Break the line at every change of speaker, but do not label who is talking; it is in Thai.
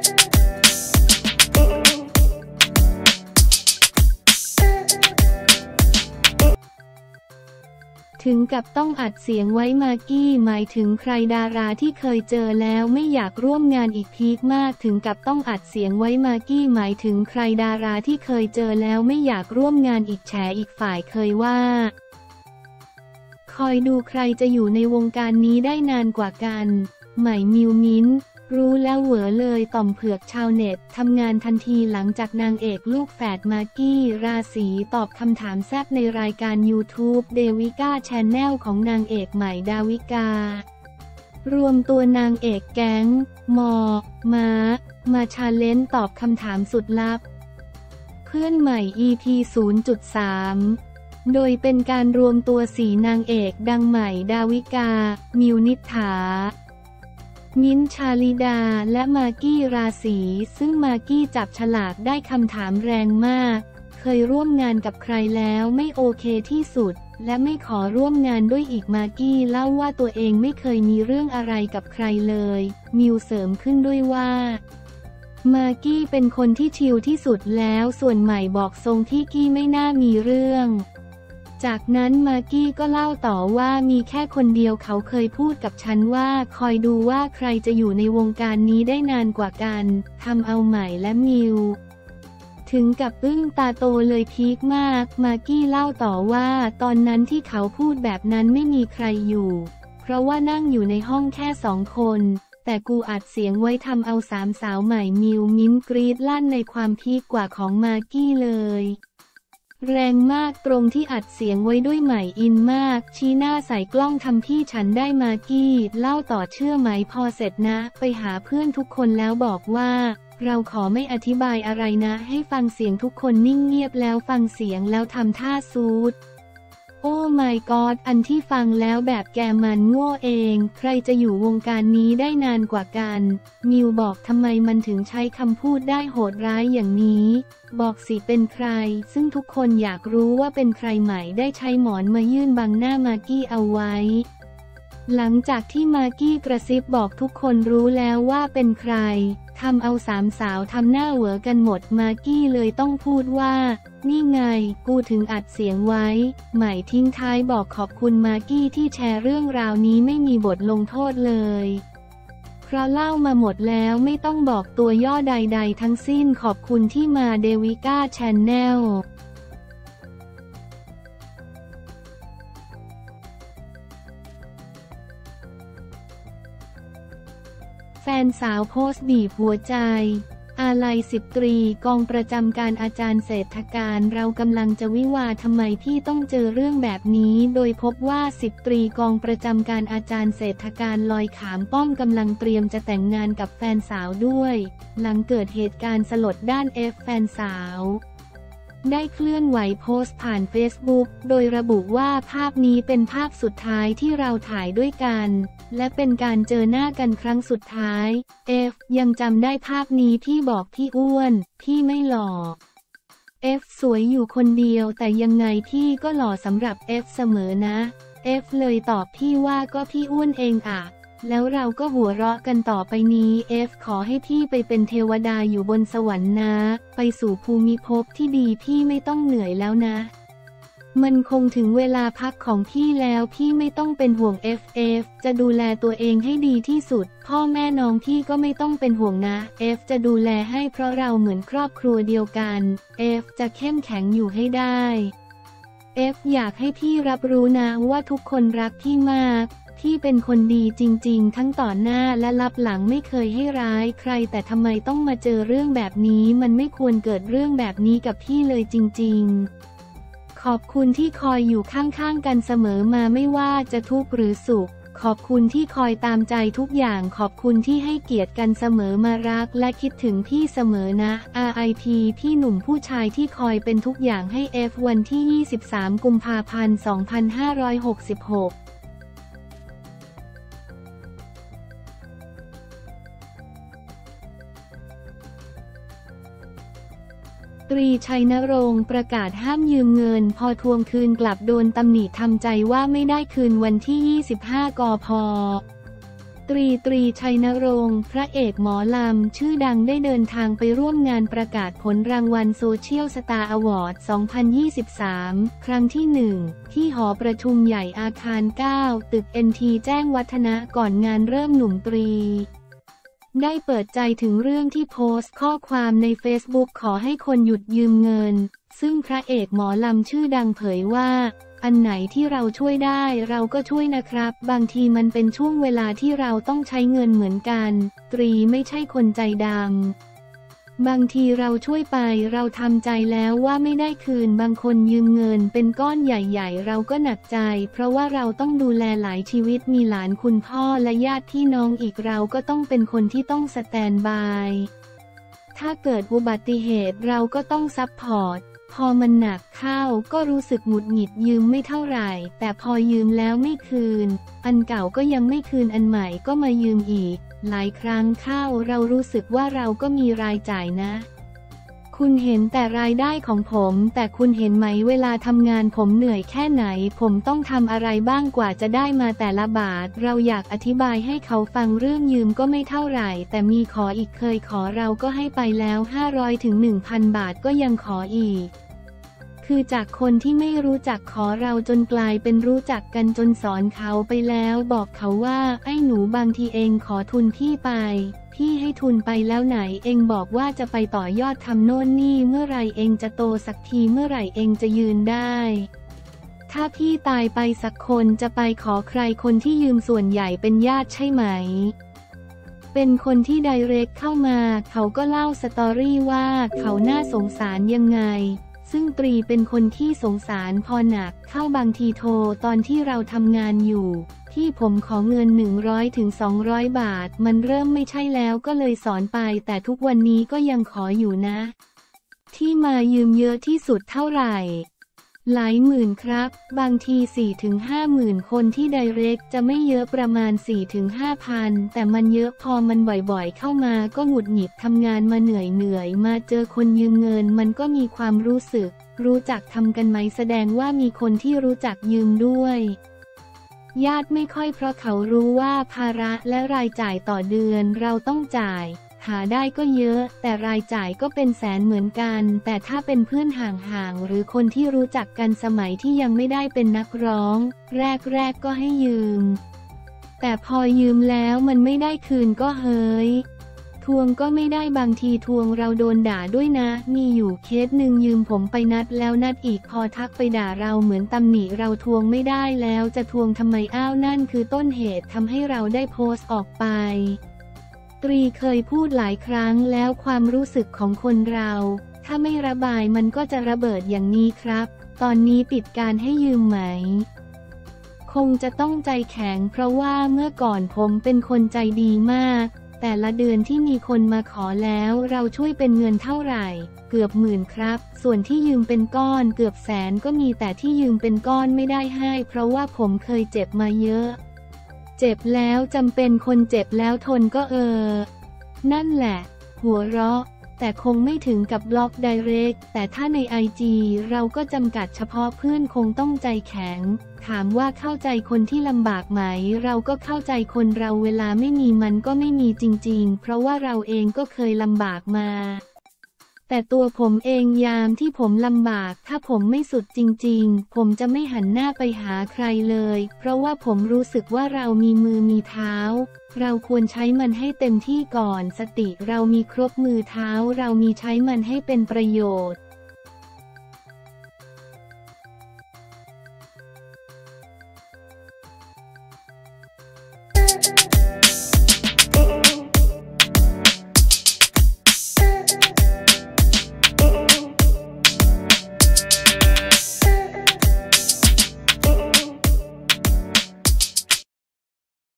ถึงกับต้องอัดเสียงไว้มากกี้หมายถึงใครดาราที่เคยเจอแล้วไม่อยากร่วมงานอีกพีคมากถึงกับต้องอัดเสียงไว้มากกี้หมายถึงใครดาราที่เคยเจอแล้วไม่อยากร่วมงานอีกแฉอีกฝ่ายเคยว่าคอยดูใครจะอยู่ในวงการนี้ได้นานกว่ากันใหม่มิวมิ้นรู้แล้วเหวอเลยต่อมเผือกชาวเน็ตทำงานทันทีหลังจากนางเอกลูกแฝดมากกี้ราศีตอบคำถามแซ่บในรายการ YouTube เดวิก้าแชนแนลของนางเอกใหม่ดาวิการวมตัวนางเอกแก๊งมาชาเลนจ์ตอบคำถามสุดลับเพื่อนใหม่ EP 0.3 โดยเป็นการรวมตัว4นางเอกดังใหม่ดาวิกามิวนิษฐามิ้นท์ชาลิดาและมากกี้ราศีซึ่งมากกี้จับฉลากได้คำถามแรงมากเคยร่วมงานกับใครแล้วไม่โอเคที่สุดและไม่ขอร่วมงานด้วยอีกมากกี้เล่าว่าตัวเองไม่เคยมีเรื่องอะไรกับใครเลยมิวเสริมขึ้นด้วยว่ามากกี้เป็นคนที่ชิลที่สุดแล้วส่วนใหม่บอกทรงที่กี้ไม่น่ามีเรื่องจากนั้นมากกี้ก็เล่าต่อว่ามีแค่คนเดียวเขาเคยพูดกับฉันว่าคอยดูว่าใครจะอยู่ในวงการนี้ได้นานกว่ากันทำเอาใหม่และมิวถึงกับอึ้งตาโตเลยพีคมากมากกี้เล่าต่อว่าตอนนั้นที่เขาพูดแบบนั้นไม่มีใครอยู่เพราะว่านั่งอยู่ในห้องแค่2 คนแต่กูอัดเสียงไว้ทำเอา3 สาวใหม่มิวมิ้นกรีดลั่นในความพีคกว่าของมากกี้เลยแรงมากตรงที่อัดเสียงไว้ด้วยใหม่อินมากชี้หน้าใส่กล้องทำพี่ฉันได้มากกี้เล่าต่อเชื่อไหมพอเสร็จนะไปหาเพื่อนทุกคนแล้วบอกว่าเราขอไม่อธิบายอะไรนะให้ฟังเสียงทุกคนนิ่งเงียบแล้วฟังเสียงแล้วทำท่าซูดโอ้ my god อันที่ฟังแล้วแบบแกมันโง่เองใครจะอยู่วงการนี้ได้นานกว่ากันมิวบอกทำไมมันถึงใช้คำพูดได้โหดร้ายอย่างนี้บอกสิเป็นใครซึ่งทุกคนอยากรู้ว่าเป็นใครใหม่ได้ใช้หมอนมายื่นบังหน้ามากกี้เอาไว้หลังจากที่มากกี้กระซิบบอกทุกคนรู้แล้วว่าเป็นใครทำเอา3 สาวทำหน้าเหวอกันหมดมากกี้เลยต้องพูดว่านี่ไงกูถึงอัดเสียงไว้ใหม่ทิ้งท้ายบอกขอบคุณมากกี้ที่แชร์เรื่องราวนี้ไม่มีบทลงโทษเลยเพราะเล่ามาหมดแล้วไม่ต้องบอกตัวย่อใดๆทั้งสิ้นขอบคุณที่มาเดวิก้าแชนแนลแฟนสาวโพสต์บีบหัวใจอาลัย10 ตรีกองประจำการอาจารย์เศรษฐการเรากำลังจะวิวาทำไมพี่ต้องเจอเรื่องแบบนี้โดยพบว่า10 ตรีกองประจำการอาจารย์เศรษฐการลอยขามป้อมกำลังเตรียมจะแต่งงานกับแฟนสาวด้วยหลังเกิดเหตุการณ์สลดด้านแฟนสาวได้เคลื่อนไหวโพสต์ผ่าน Facebook โดยระบุว่าภาพนี้เป็นภาพสุดท้ายที่เราถ่ายด้วยกันและเป็นการเจอหน้ากันครั้งสุดท้ายยังจำได้ภาพนี้พี่บอกพี่อ้วนพี่ไม่หล่อสวยอยู่คนเดียวแต่ยังไงพี่ก็หล่อสำหรับเสมอนะเลยตอบพี่ว่าก็พี่อ้วนเองอะแล้วเราก็หัวเราะกันต่อไปนี้ขอให้พี่ไปเป็นเทวดาอยู่บนสวรรค์นะไปสู่ภูมิภพที่ดีพี่ไม่ต้องเหนื่อยแล้วนะมันคงถึงเวลาพักของพี่แล้วพี่ไม่ต้องเป็นห่วงจะดูแลตัวเองให้ดีที่สุดพ่อแม่น้องพี่ก็ไม่ต้องเป็นห่วงนะจะดูแลให้เพราะเราเหมือนครอบครัวเดียวกันจะเข้มแข็งอยู่ให้ได้อยากให้พี่รับรู้นะว่าทุกคนรักพี่มากพี่เป็นคนดีจริงๆทั้งต่อหน้าและลับหลังไม่เคยให้ร้ายใครแต่ทำไมต้องมาเจอเรื่องแบบนี้มันไม่ควรเกิดเรื่องแบบนี้กับพี่เลยจริงๆขอบคุณที่คอยอยู่ข้างๆกันเสมอมาไม่ว่าจะทุกข์หรือสุขขอบคุณที่คอยตามใจทุกอย่างขอบคุณที่ให้เกียรติกันเสมอมารักและคิดถึงพี่เสมอนะ RIP พี่หนุ่มผู้ชายที่คอยเป็นทุกอย่างให้วันที่23 กุมภาพันธ์ 2566ตรีชัยนรงค์ประกาศห้ามยืมเงินพอทวงคืนกลับโดนตำหนิทำใจว่าไม่ได้คืนวันที่25 กพ. ตรีชัยนรงค์พระเอกหมอลำชื่อดังได้เดินทางไปร่วมงานประกาศผลรางวัลโซเชียลสตาร์อวอร์ด 2023 ครั้งที่ 1 ที่หอประชุมใหญ่อาคาร 9 ตึก NT แจ้งวัฒนะก่อนงานเริ่มหนุ่มตรีได้เปิดใจถึงเรื่องที่โพสต์ข้อความใน Facebook ขอให้คนหยุดยืมเงินซึ่งพระเอกหมอลำชื่อดังเผยว่าอันไหนที่เราช่วยได้เราก็ช่วยนะครับบางทีมันเป็นช่วงเวลาที่เราต้องใช้เงินเหมือนกันตรีไม่ใช่คนใจดำบางทีเราช่วยไปเราทำใจแล้วว่าไม่ได้คืนบางคนยืมเงินเป็นก้อนใหญ่ๆเราก็หนักใจเพราะว่าเราต้องดูแลหลายชีวิตมีหลานคุณพ่อและญาติพี่น้องอีกเราก็ต้องเป็นคนที่ต้องสแตนด์บายถ้าเกิดอุบัติเหตุเราก็ต้องซัพพอร์ตพอมันหนักเข้าก็รู้สึกหงุดหงิดยืมไม่เท่าไหร่แต่พอยืมแล้วไม่คืนอันเก่าก็ยังไม่คืนอันใหม่ก็มายืมอีกหลายครั้งเข้าเรารู้สึกว่าเราก็มีรายจ่ายนะคุณเห็นแต่รายได้ของผมแต่คุณเห็นไหมเวลาทำงานผมเหนื่อยแค่ไหนผมต้องทำอะไรบ้างกว่าจะได้มาแต่ละบาทเราอยากอธิบายให้เขาฟังเรื่องยืมก็ไม่เท่าไหร่แต่มีขออีกเคยขอเราก็ให้ไปแล้ว500 ถึง 1,000 บาทก็ยังขออีกคือจากคนที่ไม่รู้จักขอเราจนกลายเป็นรู้จักกันจนสอนเขาไปแล้วบอกเขาว่าไอ้หนูบางทีเองขอทุนพี่ไปพี่ให้ทุนไปแล้วไหนเองบอกว่าจะไปต่อยอดทำโน่นนี่เมื่อไรเองจะโตสักทีเมื่อไหร่เองจะยืนได้ถ้าพี่ตายไปสักคนจะไปขอใครคนที่ยืมส่วนใหญ่เป็นญาติใช่ไหมเป็นคนที่ไดเรกเข้ามาเขาก็เล่าสตอรี่ว่าเขาน่าสงสารยังไงซึ่งตรีเป็นคนที่สงสารพอหนักเข้าบางทีโทรตอนที่เราทำงานอยู่ที่ผมขอเงิน100 ถึง 200 บาทมันเริ่มไม่ใช่แล้วก็เลยสอนไปแต่ทุกวันนี้ก็ยังขออยู่นะที่มายืมเยอะที่สุดเท่าไหร่หลายหมื่นครับบางที 4-5 หมื่นคนที่ไดเรกจะไม่เยอะประมาณ 4-5 พันแต่มันเยอะพอมันบ่อยๆเข้ามาก็หงุดหงิดทำงานมาเหนื่อยมาเจอคนยืมเงินมันก็มีความรู้สึกรู้จักทำกันไหมแสดงว่ามีคนที่รู้จักยืมด้วยญาติไม่ค่อยเพราะเขารู้ว่าภาระและรายจ่ายต่อเดือนเราต้องจ่ายหาได้ก็เยอะแต่รายจ่ายก็เป็นแสนเหมือนกันแต่ถ้าเป็นเพื่อนห่างๆหรือคนที่รู้จักกันสมัยที่ยังไม่ได้เป็นนักร้องแรกก็ให้ยืมแต่พอยืมแล้วมันไม่ได้คืนก็เฮ้ยทวงก็ไม่ได้บางทีทวงเราโดนด่าด้วยนะมีอยู่เคสหนึ่งยืมผมไปนัดแล้วนัดอีกพอทักไปด่าเราเหมือนตำหนิเราทวงไม่ได้แล้วจะทวงทำไมอ้าวนั่นคือต้นเหตุทำให้เราได้โพสต์ออกไปตรีเคยพูดหลายครั้งแล้วความรู้สึกของคนเราถ้าไม่ระบายมันก็จะระเบิดอย่างนี้ครับตอนนี้ปิดการให้ยืมไหมคงจะต้องใจแข็งเพราะว่าเมื่อก่อนผมเป็นคนใจดีมากแต่ละเดือนที่มีคนมาขอแล้วเราช่วยเป็นเงินเท่าไหร่เกือบหมื่นครับส่วนที่ยืมเป็นก้อนเกือบแสนก็มีแต่ที่ยืมเป็นก้อนไม่ได้ให้เพราะว่าผมเคยเจ็บมาเยอะเจ็บแล้วจำเป็นคนเจ็บแล้วทนก็นั่นแหละหัวเราะแต่คงไม่ถึงกับบล็อกไดเรกแต่ถ้าใน IG เราก็จำกัดเฉพาะเพื่อนคงต้องใจแข็งถามว่าเข้าใจคนที่ลำบากไหมเราก็เข้าใจคนเราเวลาไม่มีมันก็ไม่มีจริงๆเพราะว่าเราเองก็เคยลำบากมาแต่ตัวผมเองยามที่ผมลำบากถ้าผมไม่สุดจริงๆผมจะไม่หันหน้าไปหาใครเลยเพราะว่าผมรู้สึกว่าเรามีมือมีเท้าเราควรใช้มันให้เต็มที่ก่อนสติเรามีครบมือเท้าเรามีใช้มันให้เป็นประโยชน์